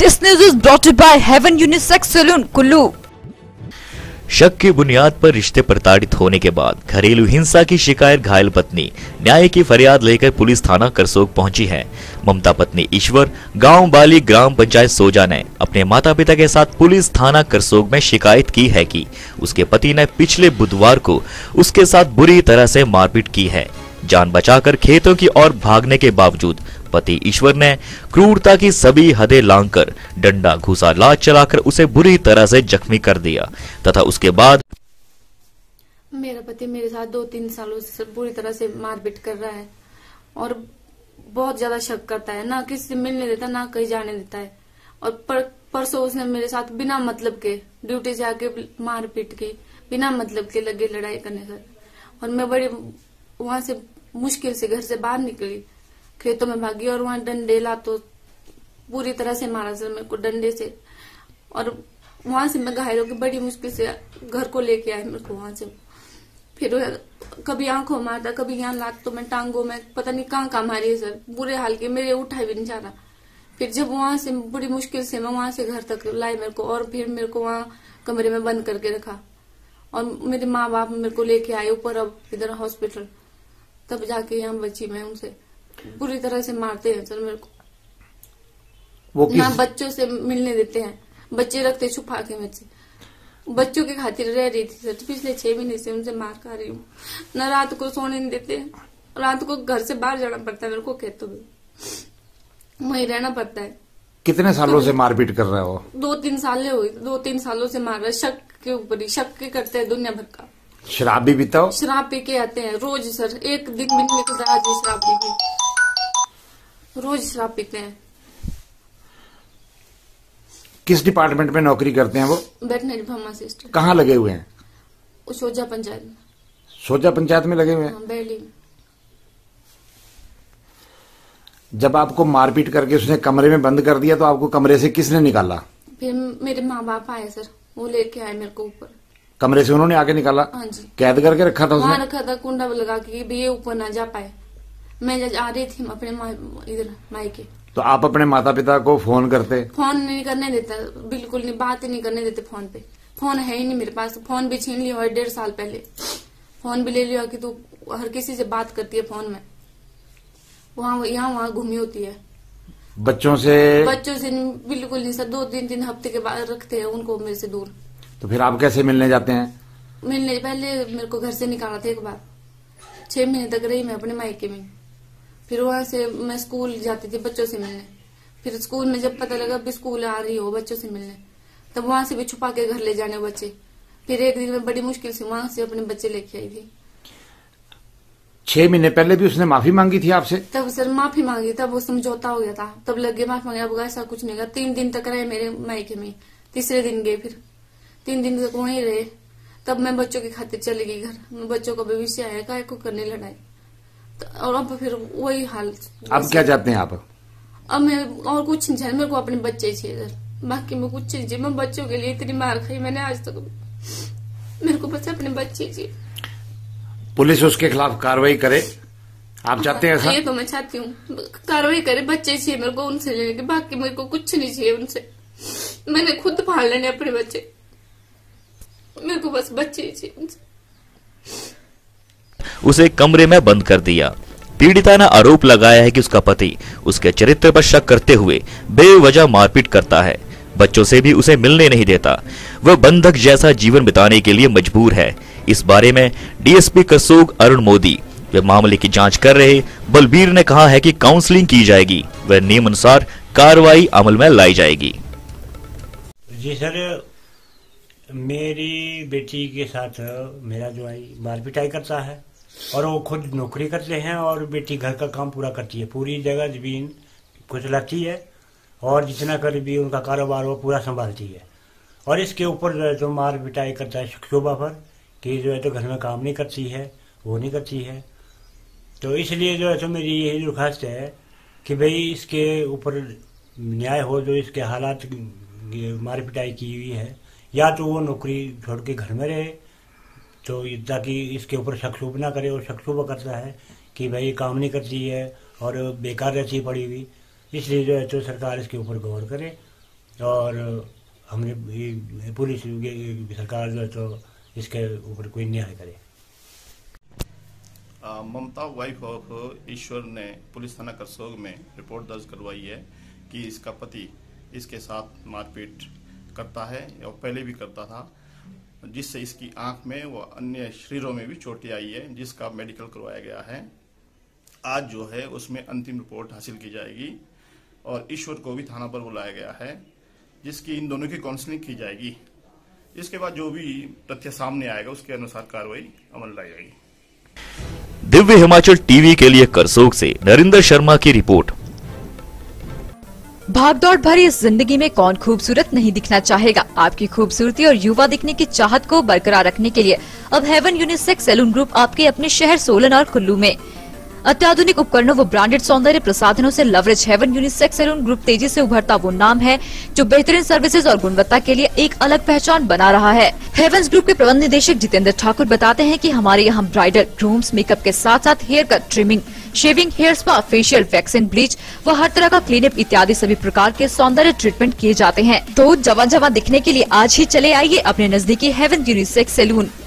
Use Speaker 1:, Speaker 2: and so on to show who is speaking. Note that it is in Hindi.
Speaker 1: This news is brought to you by Heaven Unisex Saloon, Kullu.
Speaker 2: शक की बुनियाद पर रिश्ते प्रताड़ित होने के बाद घरेलू हिंसा की शिकायत घायल पत्नी न्याय की फरियाद लेकर पुलिस थाना करसोग पहुंची है। ममता पत्नी ईश्वर गांव बाली ग्राम पंचायत सोजा ने अपने माता पिता के साथ पुलिस थाना करसोग में शिकायत की है कि उसके पति ने पिछले बुधवार को उसके साथ बुरी तरह से मारपीट की है। जान बचाकर खेतों की ओर भागने के बावजूद पति ईश्वर ने क्रूरता की सभी हदें लांघकर डंडा घुसा लात चलाकर उसे बुरी तरह से जख्मी कर दिया तथा उसके बाद
Speaker 3: मेरा पति मेरे साथ 2-3 सालों से बुरी तरह से मारपीट कर रहा है और बहुत ज्यादा शक करता है, ना किसी से मिलने देता ना कहीं जाने देता है। और परसों उसने मेरे साथ बिना मतलब के ड्यूटी से आके मारपीट की, बिना मतलब के लगे लड़ाई करने से। और मैं बड़ी वहां से मुश्किल से घर से बाहर निकली, खेतों में भागी और वहां डंडे ला तो पूरी तरह से मारा सर मेरे को डंडे से। और वहां से मैं घायल होकर बड़ी मुश्किल से घर को लेके आए मेरे को वहां से। फिर कभी आंखों में मारता, कभी यहाँ लात तो मैं टांगों में पता नहीं कहाँ मारी है सर, बुरे हाल के, मेरे उठा भी नहीं जा रहा। फिर जब वहां से बड़ी मुश्किल से मैं वहां से घर तक लाई मेरे को, और फिर मेरे को वहां कमरे में बंद करके रखा और मेरे माँ बाप मेरे को लेके आए ऊपर अब इधर हॉस्पिटल, तब जाके यहाँ बची मैं उनसे। बुरी तरह से मारते हैं सर मेरे को, वो ना बच्चों से मिलने देते हैं, बच्चे रखते छुपा के मुझसे, बच्चों के खातिर रह रही थी सर। पिछले 6 महीने से उनसे मार खा रही हूँ, न रात को सोने नहीं देते, रात को घर से बाहर जाना पड़ता है मेरे को, खेतों में वहीं रहना पड़ता है।
Speaker 4: कितने सालों से मारपीट कर रहा है वो?
Speaker 3: 2-3 साल हुई, 2-3 सालों से मार रहा है। शक के ऊपर ही शक के करते हैं दुनिया भर का।
Speaker 4: शराब भी पीता हो?
Speaker 3: शराब पी के आते हैं रोज सर, एक दिन भी नहीं तो शराब पी के रोज शराब पीते हैं।
Speaker 4: किस डिपार्टमेंट में नौकरी करते हैं वो?
Speaker 3: Veterinary pharmacist.
Speaker 4: कहाँ लगे हुए हैं?
Speaker 3: सोजा पंचायत में।
Speaker 4: सोजा पंचायत में लगे हुए हैं?
Speaker 3: बेली में।
Speaker 4: जब आपको मारपीट करके उसने कमरे में बंद कर दिया तो आपको कमरे से किसने निकाला?
Speaker 3: फिर मेरे माँ बाप आए सर, वो लेके आए मेरे को ऊपर।
Speaker 4: कमरे से उन्होंने आके निकाला?
Speaker 3: हाँ जी।
Speaker 4: कैद करके रखा था उसने?
Speaker 3: वहाँ रखा था, कुंडा लगा के ये ऊपर ना जा पाए। मैं आ रही थी अपने इधर मायके।
Speaker 4: तो आप अपने माता पिता को फोन करते? फोन
Speaker 3: नहीं करने देता, बिल्कुल नहीं, बात ही नहीं करने देते फोन पे। फोन है ही नहीं मेरे पास, फोन भी छीन लिया 1.5 साल पहले। फोन भी ले लिया कि तू हर किसी से बात करती है फोन में, वहाँ घूमी होती है।
Speaker 4: बच्चों से
Speaker 3: बिल्कुल नहीं सर, 2-3 हफ्ते के बाद रखते हैं उनको मेरे से दूर।
Speaker 4: तो फिर आप कैसे मिलने जाते हैं?
Speaker 3: मिलने पहले मेरे को घर से निकाला था एक बार, 6 महीने तक रही मैं अपने मायके में। फिर वहां से मैं स्कूल जाती थी बच्चों से मिलने। फिर स्कूल में जब पता लगा भी स्कूल आ रही हो बच्चों से मिलने, तब वहां से भी छुपा के घर ले जाने बच्चे। फिर एक दिन में बड़ी मुश्किल से वहां से अपने बच्चे लेके आई थी।
Speaker 4: 6 महीने पहले भी उसने माफी मांगी थी आपसे?
Speaker 3: तब सर माफी मांगी, तब वो समझौता हो गया था, तब लगे माफी मांगी। अब ऐसा कुछ नहीं, 3 दिन तक रहे मेरे मायके में, तीसरे दिन गए, फिर 3 दिन तक वहीं रहे। तब मैं बच्चों की खातिर चली गई घर, बच्चों का भविष्य है, काय को करने लड़ाई। और अब फिर वही हाल।
Speaker 4: अब क्या चाहते हैं आप?
Speaker 3: अब मैं और कुछ नहीं चाहिए, मेरे को अपने बच्चे चाहिए सर, बाकी मैं कुछ नहीं चाहिए। मैं बच्चों के लिए इतनी मार खाई मैंने आज तक, मेरे को बस अपने बच्चे चाहिए।
Speaker 4: पुलिस उसके खिलाफ कार्रवाई करे, आप चाहते हैं ऐसा?
Speaker 3: ये तो मैं चाहती हूँ, कार्रवाई करे, बच्चे चाहिए मेरे को उनसे लेने के, बाकी मेरे को कुछ नहीं चाहिए उनसे। मैंने खुद पाल लेने अपने बच्चे, मेरे को बस बच्चे ही चाहिए उनसे।
Speaker 2: उसे कमरे में बंद कर दिया। पीड़िता ने आरोप लगाया है कि उसका पति उसके चरित्र पर शक करते हुए बेवजह मारपीट करता है, बच्चों से भी उसे मिलने नहीं देता, वह बंधक जैसा जीवन बिताने के लिए मजबूर है। इस बारे में डीएसपी करसोग अरुण मोदी वे मामले की जांच कर रहे बलबीर ने कहा है कि काउंसलिंग की जाएगी, वह नियमानुसार कार्रवाई अमल में लाई जाएगी।
Speaker 5: जी सर, मेरी बेटी के साथ मेरा जो है मारपीटाई करता है और वो खुद नौकरी करते हैं और बेटी घर का काम पूरा करती है, पूरी जगह जमीन कुचलाती है और जितना कर भी उनका कारोबार वो पूरा संभालती है। और इसके ऊपर जो है तो मार पिटाई करता है शोभा पर कि जो है तो घर में काम नहीं करती है, वो नहीं करती है। तो इसलिए जो है तो मेरी यही दरख्वास्त है कि भाई इसके ऊपर न्याय हो, जो इसके हालात मार पिटाई की हुई है, या तो वो नौकरी छोड़ के घर में रहे तो ताकि इसके ऊपर शक ना करे। और शक करता है कि भाई काम नहीं करती है और बेकार रहती है पड़ी हुई, इसलिए जो है तो सरकार इसके ऊपर गौर करे और हमने पुलिस सरकार जो है तो इसके ऊपर कोई न्याय करे।
Speaker 6: ममता वाइफ ऑफ ईश्वर ने पुलिस थाना करसोग में रिपोर्ट दर्ज करवाई है कि इसका पति इसके साथ मारपीट करता है और पहले भी करता था, जिससे इसकी आंख में व अन्य शरीरों में भी चोटें आई है, जिसका मेडिकल करवाया गया है। आज जो है उसमें अंतिम रिपोर्ट हासिल की जाएगी और ईश्वर को भी थाना पर बुलाया गया है, जिसकी इन दोनों की काउंसलिंग की जाएगी। इसके बाद जो भी तथ्य सामने आएगा उसके अनुसार कार्रवाई अमल लाई जाएगी।
Speaker 2: दिव्य हिमाचल टीवी के लिए करसोग से नरेंद्र शर्मा की रिपोर्ट।
Speaker 1: भागदौड़ भरी इस जिंदगी में कौन खूबसूरत नहीं दिखना चाहेगा। आपकी खूबसूरती और युवा दिखने की चाहत को बरकरार रखने के लिए अब हेवन यूनिसेक्स सैलून ग्रुप आपके अपने शहर सोलन और कुल्लू में अत्याधुनिक उपकरणों व ब्रांडेड सौंदर्य प्रसाधनों से leverage Heaven unisex salon group तेजी से उभरता वो नाम है जो बेहतरीन सर्विसेज और गुणवत्ता के लिए एक अलग पहचान बना रहा है। हेवंस ग्रुप के प्रबंध निदेशक जितेंद्र ठाकुर बताते हैं कि हमारे यहाँ ब्राइडल, ग्रूम्स, मेकअप के साथ साथ hair cut, trimming, shaving, hair spa, facial, waxing, bleach व हर तरह का क्लीनअप इत्यादि सभी प्रकार के सौंदर्य ट्रीटमेंट किए जाते हैं। तो जवां दिखने के लिए आज ही चले आइए अपने नजदीकी हेवन यूनिसेक्स सैलून।